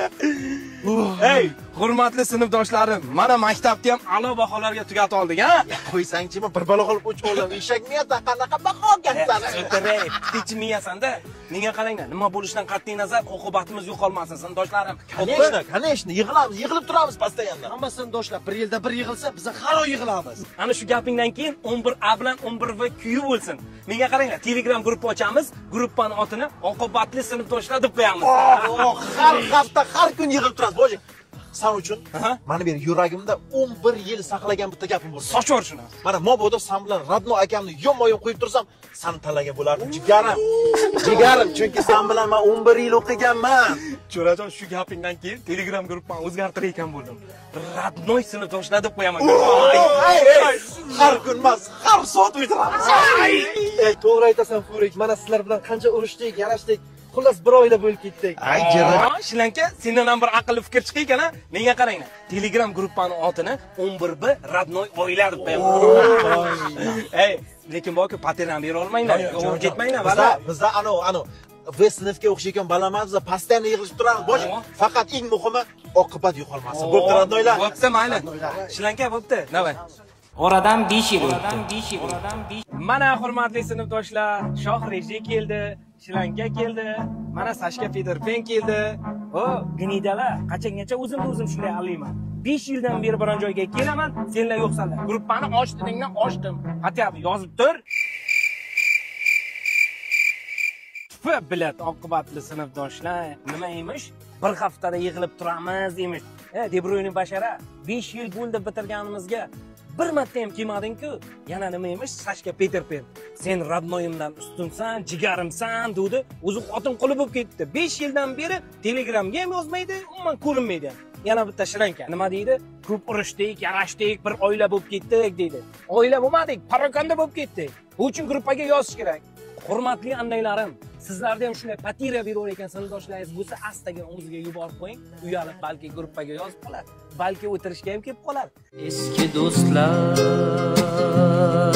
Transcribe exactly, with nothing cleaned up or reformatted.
Ey, hurmatli sinfdoshlarim, mana maktabda ham a'lo baholarga tugatib oldik, ha? Qo'ysangchi, men bir balo qilib o'ch o'g'lim, eshak miyada qanaqa baho olgansan? O'tiray, tichi miyasan-da. Menga qaranglar, nima bo'lishidan qat'iy nazar oqibatimiz yo'qolmasin, sinfdoshlarim. Конечно, конечно, yig'ilamiz, yig'ilib turamiz pastayanda. Hamma sinfdoshlar bir yilda bir yig'ilsa, biz har oy yig'ilamiz. Ana shu gapingdan keyin o'n bir A bilan o'n bir V kuyi bo'lsin. Menga qaranglar, Telegram gruppa ochamiz, gruppaning otini oqibatli sinfdoshlar deb qo'yamiz. Har hafta, har kun yig'ilib turamiz, bo'ji. Sen uchun mana bir yuragimda o'n bir yil saqlagan bitta gapim bor. Sochor shuni. Mana mobodo sen bilan Radno akamni yom-yom qo'yib tursam, sen talaga bo'lardim, jigarim. Jigarim, chunki sen bilan men o'n bir yil o'qiganman. Jo'rajon, shu gapingdan keyin Telegram gruppani o'zgartirar ekan bo'ldim. Radnoy sinfdoshlar deb qo'yaman. Har kun emas, har soat o'tiramiz. Ey, to'g'ri aytasan, Furik. Mana sizlar bilan qancha urushdik, yarashdik. Xullas bir oila bo'lib ketdik. Ay, jira. Shilanka, sendan ham bir aqlli fikr chiqdi ekan-a? Menga qaranglar. Telegram gruppaning otini o'n bir B Radnoy oila deb qo'yaman. Ey, lekin boki paterdan bera olmanglar. Yo'q, ketmanglar, bala. Bizda ano, ano V sinfga o'xshagan balalar bizda pastdan yig'ilib turamiz. Bosh, faqat eng muhimi oqibat yo'qolmasin. Bo'pti, Radnoylar. Bo'pti, mayli. Shilanka, bo'pti. Navay. Oradan besh yil o'tdi. Mana hurmatli sinfdoshlar, Shoh Reji keldi, Shilanka keldi, mana Sashka Peter Pan keldi. O, gnidalar, qachongacha o'zimni o'zim shunday alayman. besh yildan beri biron joyga kelaman, senlar yo'qsanlar. Gruppani ochdiringdan ochdim. Xatab yozib tur. Va bilat oqibatli sinfdoshlar, nima emish? Bir haftada yig'ilib turamiz emish. E, De Bruyne bashara besh yil bo'ldi bitirganimizga bir marta ham kelmading-ku. Yana nima emish? Sashka Peter Pan. Sen Radnoyimdan ustunsan, jigarimsan, dedi. O'zi xotin quli bo'lib ketdi. besh yildan beri Telegramga ham yozmaydi, umuman ko'rinmaydi. Yana bitta Shilanka. Nima deydi? Ko'p urishdik, yarashdik, bir oila bo'lib ketdik deydi. Oila bo'lmadik, parokanda bo'lib ketdik. Bu uchun gruppaga yozish kerak. Hurmatli andaylarim, sizlarda ham shunday patira berar ekan sinfdoshlaringiz bo'lsa, astaga o'ziga yuborib qo'ying. Uyalib balki gruppaga yozib qolar, balki o'tirishga ham kelib qolar. Eski do'stlar